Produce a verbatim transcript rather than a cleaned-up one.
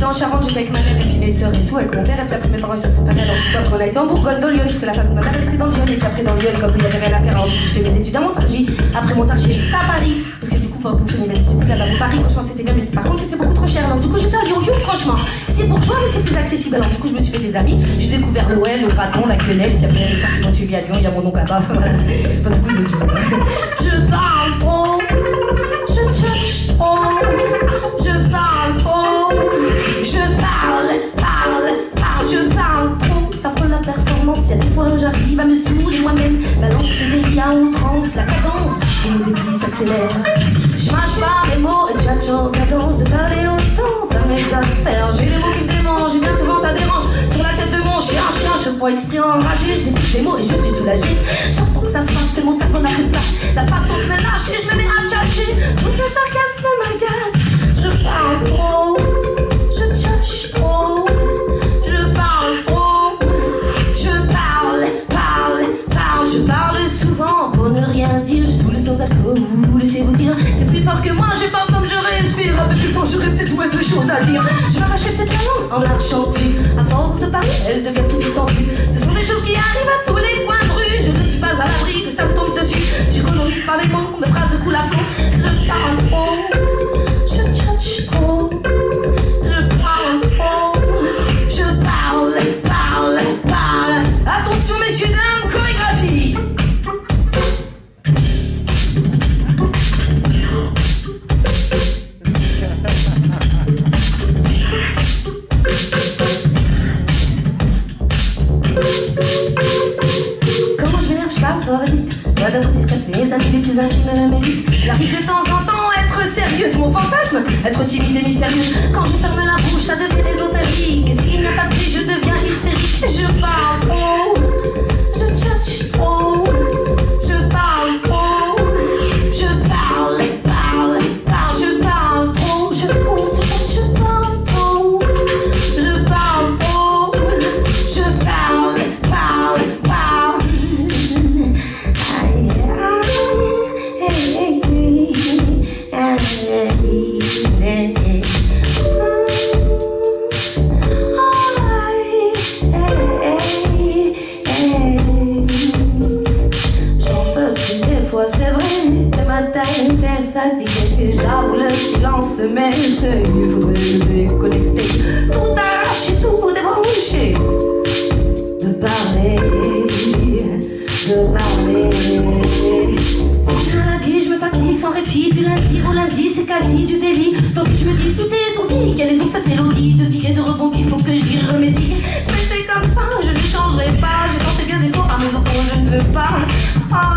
j'étais en Charente, j'étais avec ma mère et puis mes soeurs et tout, avec mon père, et puis après mes parents se sont séparés, alors du coup après on a été en Bourgogne, dans Lyon, parce que la famille de ma mère elle était dans Lyon, et puis après dans Lyon, comme il y avait rien à faire, alors du coup je fais mes études à Montargis, après Montargis juste à Paris, parce que du coup pour finir mes études là-bas pour Paris, franchement c'était bien, mais par contre c'était beaucoup trop cher, alors du coup j'étais à Lyon, Lyon franchement, c'est bourgeois mais c'est plus accessible, alors du coup je me suis fait des amis, j'ai découvert l'O L, le raton, la quenelle, et puis après les soeurs qui m'ont suivi à Lyon, il y a mon oncle là-bas, voilà, enfin, du coup je me suis fait... Je parle trop, je touche trop, je parle trop, je parle, parle, parle, je parle trop, ça frôle la performance, il y a des fois j'arrive à me saouler moi-même, ma langue se dévie à outrance, la cadence, et le débit s'accélère. Je mâche pas mes mots et tchatche en cadence, de parler autant, ça m'exaspère, j'ai les mots qui me démangent, et bien souvent ça dérange, sur la tête de mon chien, chien, je pourrais exprimer enragé, je découvre les mots et je suis soulagée, j'entends que ça se passe, c'est mon cerveau n'a plus de place, la patience me lâche et je me mets à tchatcher, tout ce sarcasme m'agace, je parle trop, je tchatche trop, je parle trop, je parle, parle, parle, je parle souvent pour ne rien dire, je saoule sans alcool, laissez-vous dire, c'est plus fort que moi, je parle comme je respire, un peu plus fort, j'aurais peut-être moins de choses à dire, je m'arracherai peut-être la langue en marchant dessus, à force de parler, elle devient tout distendue, ce sont des choses qui arrivent à tous les coins de rue, je ne suis pas à l'abri que ça me tombe dessus, j'économise pas mes mots, mes phrases de coulent à fond, je parle trop, je tchatche trop, je parle trop, je parle, parle, parle, attention messieurs, dames, chorégraphie. Comment je m'énerve, je parle fort et vite, moi d'être discrète, mes amis les plus intimes me méritent. J'arrive de temps en temps à être sérieuse, mon fantasme, être timide et mystérieuse. Quand je ferme la bouche, ça devient ésotérique, et s'il n'y a pas de bruit, je deviens hystérique. Je parle trop, je tchatche trop, je parle trop, je parle, parle, parle, je parle trop, je pousse, je, je parle trop, je parle trop, je parle, parle, parle. Aïe, aïe, aïe, aïe, aïe, aïe, aïe. C'est vrai que ma tête est fatiguée, j'avoue le silence m'effraie, il faudrait le déconnecter, tout arracher, tout débrancher, de parler, de parler. C'est un lundi, je me fatigue sans répit, du lundi au lundi, c'est quasi du délit, tandis que je me dis tout est étourdi, quelle est donc cette mélodie de dit et de rebondit, faut que j'y remédie, mais c'est comme ça, je ne changerai pas, j'ai tenté bien d'efforts, à mes enfants je ne veux pas. Ah,